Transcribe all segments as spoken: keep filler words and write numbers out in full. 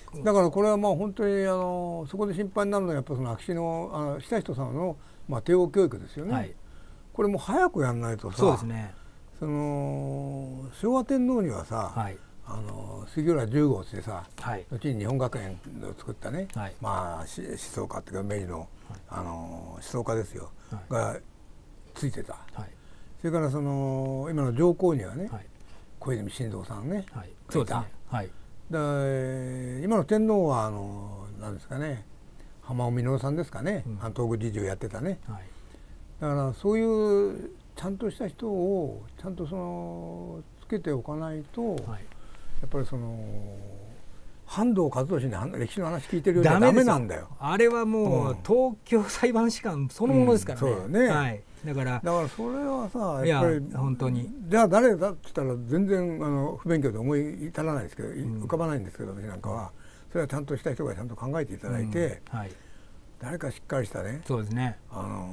だからこれはまあ本当にあのそこで心配になるのはやっぱその秋篠あの悠仁さんのまあ帝王教育ですよね、はい、これも早くやんないとさ、 そうですね、 その昭和天皇にはさ、はい、あの杉浦十号ってさ、はい、後に日本学園を作ったね、はい、まあ思想家っていうか明治の、はい、あの思想家ですよ、はい、がついてた、はい、それからその今の上皇にはね、はい、小泉進次さんね、はい、そうですね、はい、で今の天皇はあのなんですかね、浜尾実さんですかね、うん、東宮侍従やってたね、はい、だからそういうちゃんとした人をちゃんとそのつけておかないと、はい、やっぱりその半藤一利に歴史の話聞いてるようじゃダメなんだよ。 あれはもう、うん、東京裁判士官そのものですからね、うん、そうだね、はい、だからだからそれはさやっぱり本当にじゃあ誰だって言ったら全然あの不勉強で思い至らないですけど、うん、浮かばないんですけど私なんかはそれはちゃんとした人がちゃんと考えていただいて、うん、はい、誰かしっかりしたね、 そうですね、 あの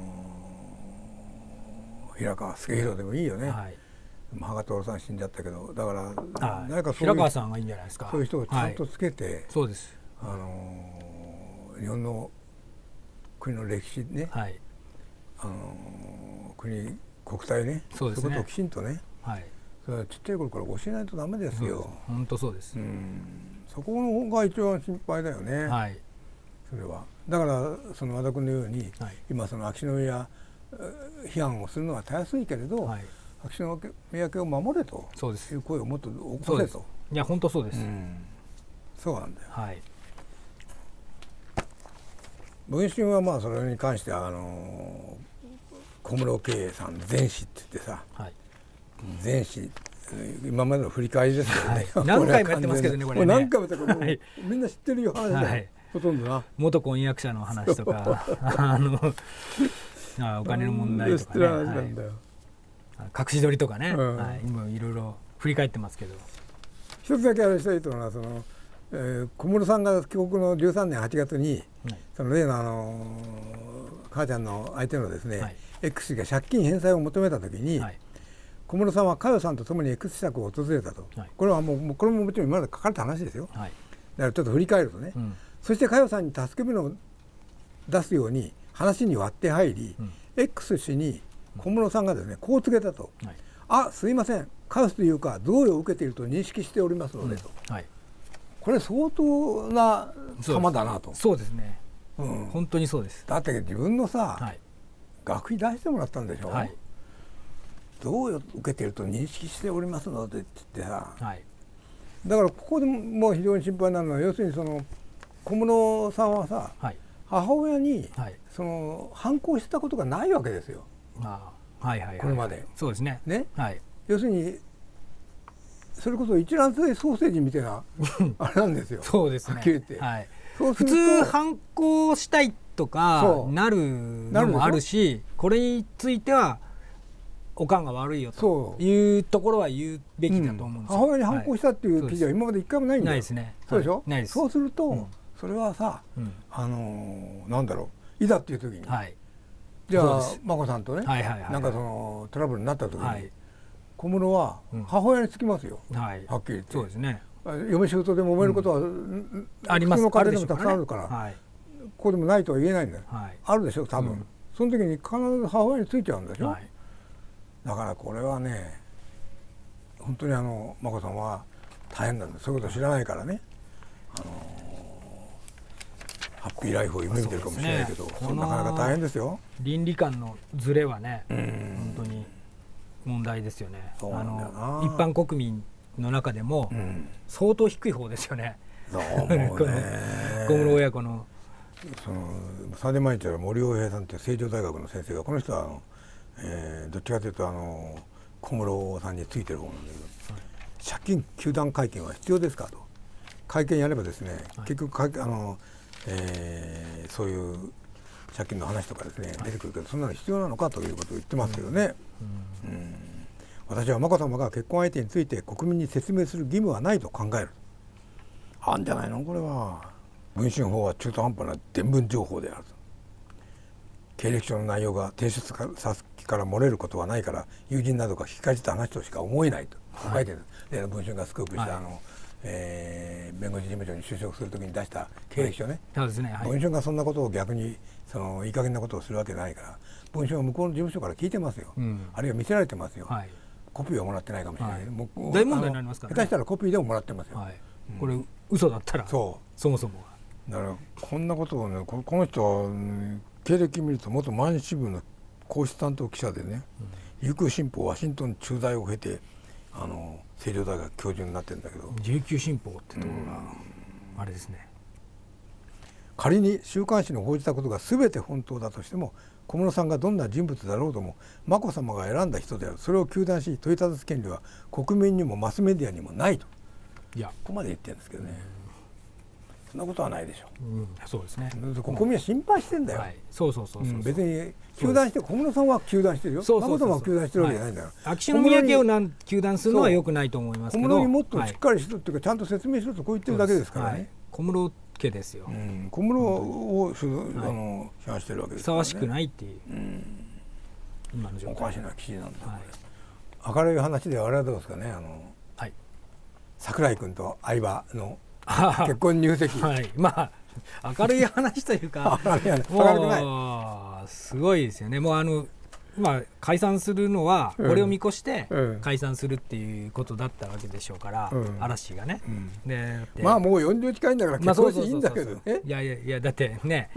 ー、平川重弘でもいいよね、はい、羽賀徹さん死んじゃったけど、だから誰かそういう平川さんがいいんじゃないですか、 そういう人をちゃんとつけて、はい、 そうです、 あのー、日本の国の歴史ね、はい、あのー、国国体ね、そうですね、そういうことをきちんとね、はい、それはちっちゃい頃から教えないとダメですよ。 本当そうです。 うん、そこの方が一番心配だよね。はい、それはだからその和田君のように、はい、今その秋篠宮批判をするのはたやすいけれど、はい、秋篠宮家を守れという声をもっと起こせと。 いや本当そうです。うん、 そうなんだよ。はい。文春はまあそれに関してはあの小室圭さん前史って言ってさ、はい、前史今までの振り返りですけどね、 はい、何回もやってますけどね、これね、 何回もやってますけど、はい、みんな知ってるよ話だよ、はい、ほとんどな元婚約者の話とかあのあお金の問題とかね、はい、隠し撮りとかね、うん、はい、今いろいろ振り返ってますけど、 一つだけあれしたいというのはその、えー、小室さんが帰国のじゅうさんねんはちがつに、はい、その例のあの母ちゃんの相手のですね、はい、X 氏が借金返済を求めたときに、はい、小室さんは佳代さんと共に X 社を訪れたと、はい、これはもうこれももちろん今まで書かれた話ですよ、はい、だからちょっと振り返るとね、うん、そして佳代さんに助け舟を出すように話に割って入り、うん、X 氏に小室さんがですねこう告げたと、はい、あすいませんカウスというか贈与を受けていると認識しておりますのでと、うん、はい、これ相当な様だなと。 そうですね、うん、本当にそうです。 だって自分のさ、はい、学費出してもらったんでしょ、はい、贈与を受けていると認識しておりますのでって言ってさ、はい、だからここでも非常に心配なのは要するにその小室さんはさ、はい、母親に、はい、その反抗してたことがないわけですよ、あ、はいはいはい、これまで。そうですね。ね、はい、要するにそれこそ一卵性ソーセージみたいなあれなんですよ。そうですね。はっきり言って、はい、そうすると普通反抗したいとかなるのもあるし、これについてはおかんが悪いよというところは言うべきだと思うんですよ、 うん、母親に反抗したっていう記事は今まで一回もないんだよ。 ないですね。 そうでしょ、 はい、ないです。 そうすると、うん、それはさ、うん、あのー、なんだろう、いざっていう時に、はい、じゃあ眞子さんとね、はいはいはいはい、なんかそのトラブルになった時に、はい、小室は母親につきますよ、うん、はい、はっきり言って。そうですね。嫁仕事で揉めることは、うん、あります。普通の家庭でもたくさんあるから、はい、ここでもないとは言えないんだよ、はい、あるでしょ多分、うん、その時に必ず母親についちゃうんでしょ、はい、だからこれはね本当にあの眞子さんは大変なんです。そういうこと知らないからね、あのー、ハッピーライフを夢見てるかもしれないけど、そ、ね、そなかなか大変ですよ。 倫理観のズレはね、本当に問題ですよね。あの一般国民の中でも相当低い方ですよね。 そうね小室親子のそのサンデー毎日は森洋平さんって成城大学の先生が、この人はあの、えー、どっちかというとあの小室さんについてる方なんだけど、はい、借金糾弾会見は必要ですかと。会見やればですね、はい、結局あの、えー、そういう借金の話とかですね、はい、出てくるけど、そんなの必要なのかということを言ってますけどね、うん、うん、私は眞子さまが結婚相手について国民に説明する義務はないと考える。あんじゃないのこれは。文春法は中途半端な伝聞情報であると。経歴書の内容が提出先から漏れることはないから友人などが聞きかじった話としか思えないと書いてる、はい、文春がスクープした、はい、あのえー、弁護士事務所に就職するときに出した経歴書ね、 そうですね、はい、 文書がそんなことを逆にそのいい加減なことをするわけないから、文書は向こうの事務所から聞いてますよ、うん、あるいは見せられてますよ、はい、コピーはもらってないかもしれないけど、はい、 大問題になりますからね。 下手したらコピーでももらってますよ、 はい、うん、これ嘘だったらそう、そもそもだからこんなことをね、この人は、ね、経歴見ると元毎日新聞の皇室担当記者でね、うん、琉球新報ワシントン駐在を経てあの成城大学教授になってるんだけど、 琉球新報ってところがあれですね、 仮に週刊誌の報じたことが全て本当だとしても、小室さんがどんな人物だろうとも眞子さまが選んだ人である、それを糾弾し問いただす権利は国民にもマスメディアにもないと、いやここまで言ってるんですけどね、そんなことはないでしょう、うん、 そうですね、 国民は心配してんだよ、はい、 そうそうそうそう、うん、 別に糾弾して、小室さんは糾弾してるよ、眞子さまは糾弾してるわけじゃないんだよ、 はい、秋篠宮家を糾弾するのはよくないと思いますけど、 小室にもっとしっかりしろっていうか、ちゃんと説明しろとこう言ってるだけですからね、はい、 小室家ですよ、うん、 小室を、うん、あの批判してるわけですからね、 ふさわしくないっていう、うん、 今の状態、おかしな記事なんだ、はい、明るい話ではあれはどうですかね、あの、はい、櫻井君と相葉の結婚入籍、 はい、まあ明るい話というか明るくない、すごいですよね。もうあのまあ解散するのはこれを見越して解散するっていうことだったわけでしょうから、うん、嵐がね、うん、でまあもうよんじゅう近いんだから結婚していいんだけどね。 いやいやいやだってね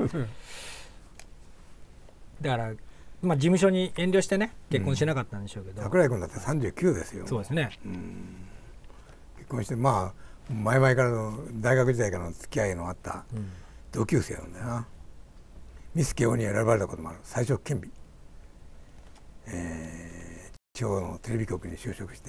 だからまあ事務所に遠慮してね結婚しなかったんでしょうけど、 うん、櫻井君だってさんじゅうきゅうですよ。 そうですね、 うん、結婚してまあ前々からの大学時代からの付き合いのあった同級生なんだよな、うん、ミス慶応に選ばれたこともある最初兼備、えー、地方のテレビ局に就職して、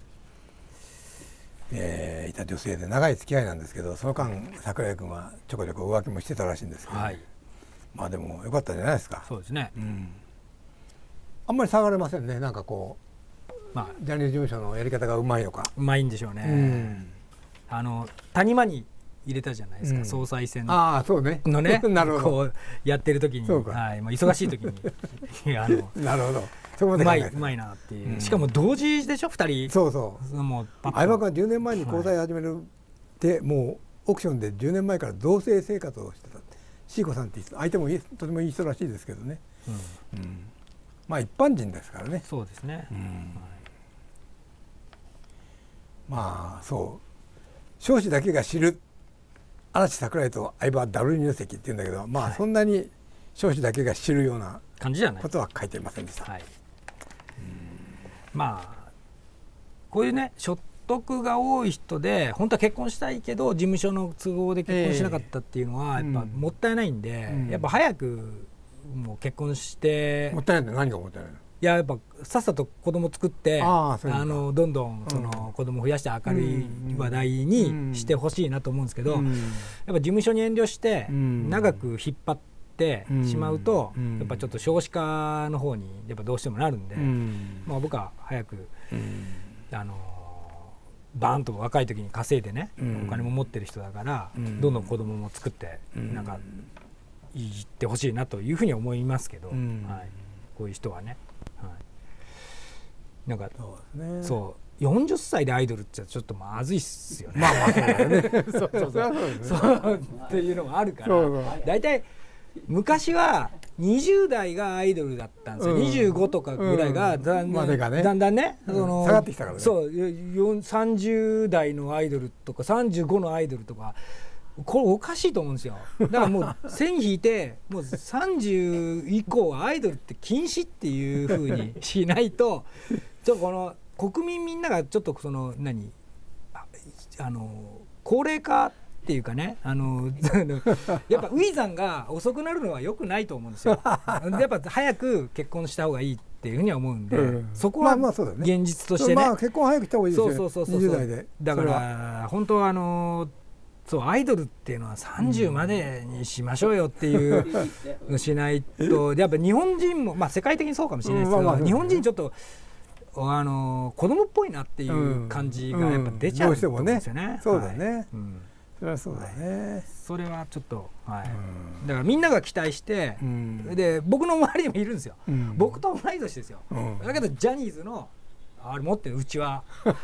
えー、いた女性で長い付き合いなんですけど、その間櫻井君はちょこちょこ浮気もしてたらしいんですけど、ね、はい、まあでもよかったんじゃないですか。 そうですね、うん、あんまり下がれませんね。なんかこう、まあ、ジャニーズ事務所のやり方がうまいのかうまいんでしょうね、うん、あの谷間に入れたじゃないですか、うん、総裁選のああそうねのねなるほどこうやってる時に、はいまあ、忙しい時にあのなるほどそこまでうまいうまいなっていう、うん、しかも同時でしょふたり。 そうそうもう相葉君はじゅうねんまえに交際始めるって、はい、もうオークションでじゅうねんまえから同棲生活をしてたシーコさんって人相手もいいとてもいい人らしいですけどね、うんうん、まあ一般人ですからね。 そうですね、うんはい、 まあそう彰子だけが知る嵐櫻井と相葉ダブル入籍っていうんだけど、まあそんなに彰子だけが知るような感じじゃないことは書いていませんでした。はい、 まあこういうね所得が多い人で本当は結婚したいけど事務所の都合で結婚しなかったっていうのはやっぱもったいないんで、うん、やっぱ早くもう結婚して。 もったいないって何がもったいないの？ いややっぱさっさと子供作ってああのどんどんその子供増やして明るい話題にしてほしいなと思うんですけど、やっぱ事務所に遠慮して長く引っ張ってしまうとやっぱちょっと少子化の方にやっぱどうしてもなるんで、まあ僕は早くあのバーンと若い時に稼いでねお金も持ってる人だからどんどん子供も作ってなんかいってほしいなというふうに思いますけど、はい、こういう人はね。はい、なんかそうですね、そうよんじゅっさいでアイドルってちょっとまずいっすよね。 まあまあそうだよね。そうそうそうそうっていうのもあるから、だいたい昔はにじゅう代がアイドルだったんですよ、うん、にじゅうごとかぐらいがだんだん、うんね、だんだんね、 うん、その下がってきたからね。 そうさんじゅう代のアイドルとかさんじゅうごのアイドルとかこれおかしいと思うんですよ。だからもう線引いてもうさんじゅう以降はアイドルって禁止っていう風にしないとちょっとこの国民みんながちょっとその何 あ, あの高齢化っていうかねあのやっぱウィザンが遅くなるのは良くないと思うんですよ。やっぱ早く結婚した方がいいっていうふうには思うんで、うん、そこは現実としてね、 まあまあ結婚早くした方がいいですよね。 そうそうそうそう、にじゅう代でだから本当はあのそうアイドルっていうのはさんじゅうまでにしましょうよっていうのしないと、やっぱ日本人もまあ世界的にそうかもしれないですけど、うんまあまあ、日本人ちょっとあの子供っぽいなっていう感じがやっぱ出ちゃうと思うんですよね。 うんうん、ねそうだね、はいうん、それはそうだね、はい、 それはちょっと、はいうん、だからみんなが期待して、うん、で僕の周りにもいるんですよ、うん、僕と同い年ですよ、うん、だけどジャニーズのあれ持ってるうちは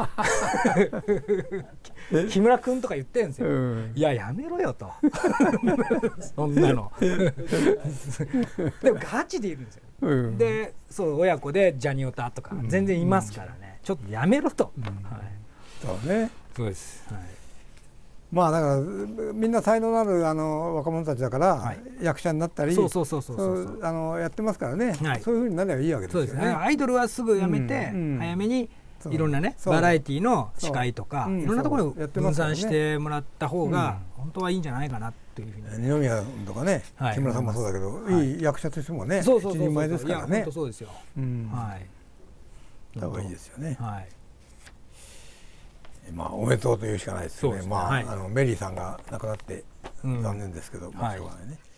木村君とか言ってるんですよ、うん、いややめろよとそんなのでもガチでいるんですよ、うん、でそう親子でジャニオタとか全然いますからね、うん、ちょっとやめろと、うん、はい、 そうね、 そうです、はい、 まあだからみんな才能のあるあの若者たちだから、はい、役者になったりそうそうそうそうそうあのやってますからね、はい、そういうふうになればいいわけですよね。そうですね、 アイドルはすぐやめて、うんうん、早めにいろんなねバラエティの司会とか、うん、いろんなところに分散してもらった方が本当はいいんじゃないかなっていうふうに、 二宮とかね、はい、木村さんもそうだけど、はい、いい役者としてもね一人前ですからね。 本当そうですよ、うん、はい、 た方がいいですよね。 はい、 まあおめでとうというしかないですよね。まあ、はい、あのメリーさんが亡くなって残念ですけど、うん、まあしょうがないね。